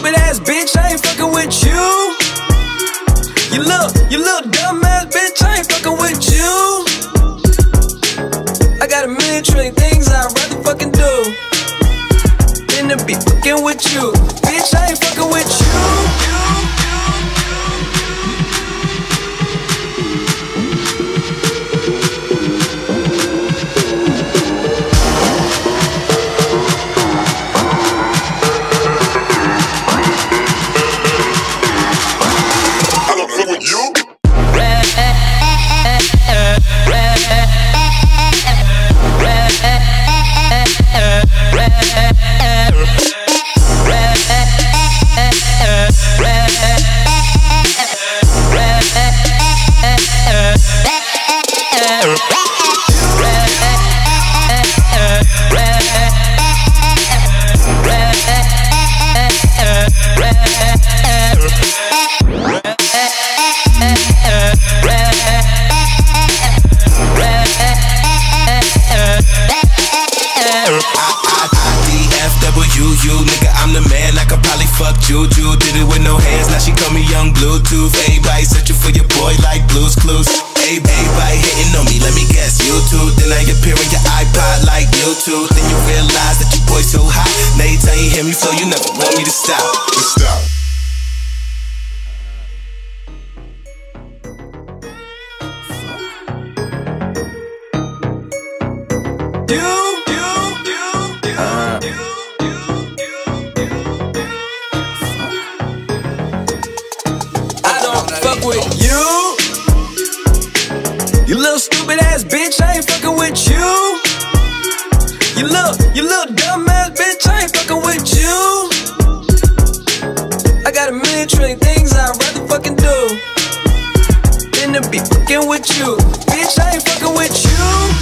stupid ass bitch, I ain't fucking with you. You little dumb ass bitch, I ain't fucking with you. I got a million trillion things I'd rather fucking do than to be fucking with you. Bitch, I ain't fucking with you. Juju did it with no hands, now she call me Young Bluetooth. Everybody searching for your boy like Blue's Clues. Everybody hating on me, let me guess, YouTube. Then I appear in your iPod like YouTube. Then you realize that your boy so hot. Now you tell you hear me flow, you never want me to stop. Stop. With you, you little stupid ass bitch, I ain't fucking with you. You little dumb ass bitch, I ain't fucking with you. I got a million trillion things I'd rather fucking do than to be fucking with you. Bitch, I ain't fucking with you.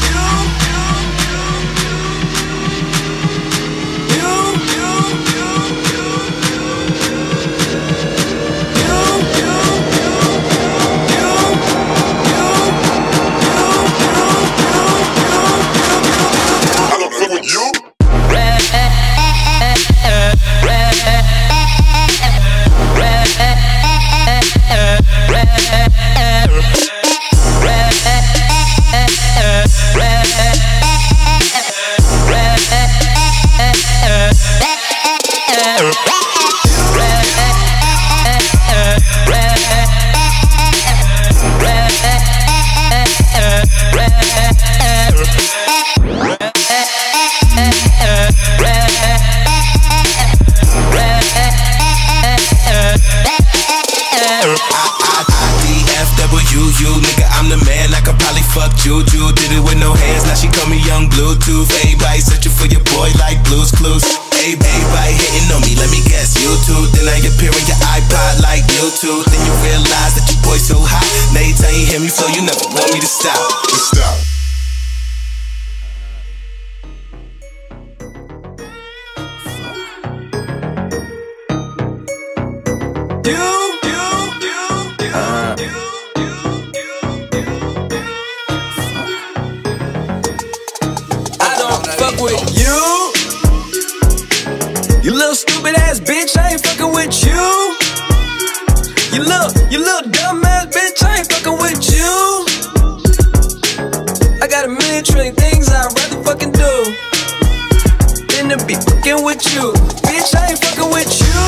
Juju did it with no hands, now she call me Young Bluetooth. Everybody searching for your boy like Blue's Clues. Everybody hating on me, let me guess, YouTube. Then I appear in your iPod like YouTube. Then you realize that your boy so hot. Now you tell you hear me flow, you never want me to stop. Stop. With you, you little stupid ass bitch, I ain't fucking with you. You little dumb ass bitch, I ain't fucking with you. I got a million trillion things I'd rather fucking do than to be fucking with you. Bitch, I ain't fucking with you.